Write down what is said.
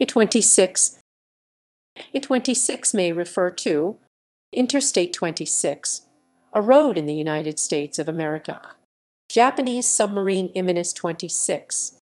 I26. I26 may refer to Interstate 26, a road in the United States of America. Japanese submarine I26.